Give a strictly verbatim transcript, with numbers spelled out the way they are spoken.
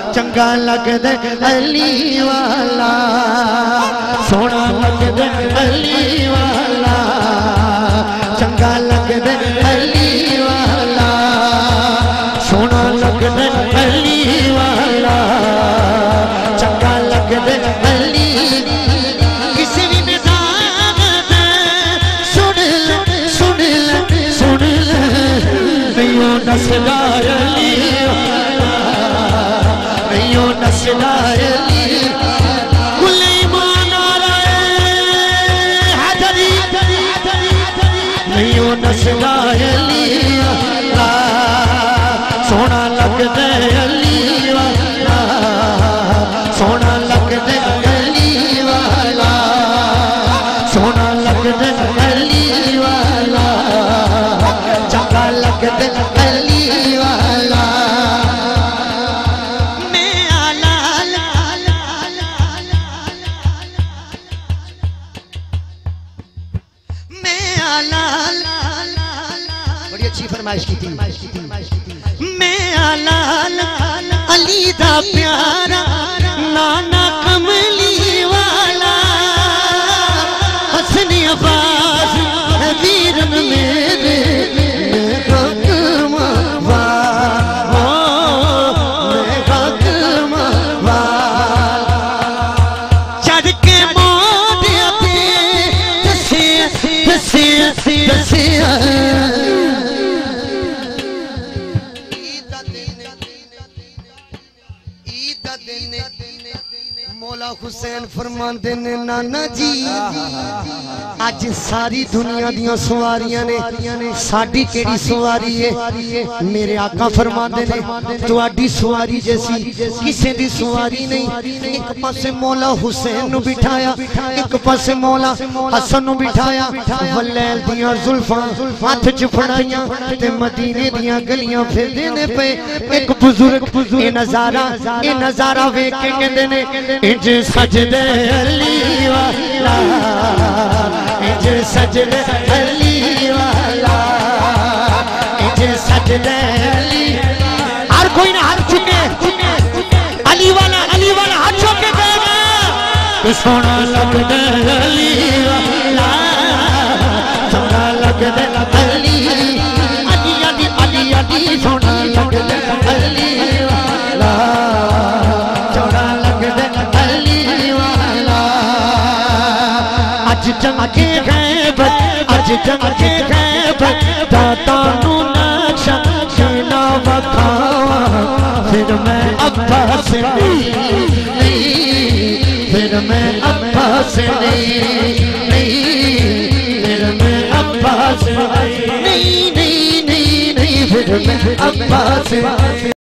चंगा लगदे अली वाला सोना लगदे अली वाला चंगा लगदे अली वाला सोना लगदे अली वाला चंगा लगदे अली किसी भी निजाम दे सुन ले सुन ले सुन ले नैयो नस्ला अली नैयो नस्ला अली नस्ला अली वाला सोना लगदे अली वाला सोना लगदे अली वाला सोना लगदे अली वाला चंगा लगदे अली वाला मैं आला मैं आला अच्छी फरमाइश की थी मैं आला अली दा प्यारा नाना कमली वाला हसनी अब्बास वीर मेरे चढ़ के मोदिया पे दसिया दसिया दसिया मौला हुसैन फरमाते ने नाना जी अज सारी दुनिया दियां सवारियां ने साडी केड़ी सवारी है मेरे आका फरमाते ने तुहाडी सवारी जैसी किसी दी सवारी नहीं एक पासे मौला हुसैन नु बिठाया एक पासे मौला हसन नु बिठाया वलैल दियां जुल्फां हाथ च फड़ाइयां ते मदीने दियां गलियां फिरदे ने पे एक बुजुर्ग ए नजारा ए नजारा वेख के कहंदे ने इंज सजदे अली वाला इंज सजदे अली वाला इंज सजदे अली हर कोई ना हर चुके अली वाला अली वाला हाथ चुके कहना तो सोना लगदे अली वाला सोना लगदे अली अली अली अली अली सोना लगदे अली वाला सोना लगदे अज चमके गैब अज चमके गैब दाता नू नक्शा सीना वखावा फिर मैं अब्बास नहीं फिर मैं अब्बास नहीं फिर मैं अब्बास नहीं नहीं नहीं नहीं फिर मैं अब्बास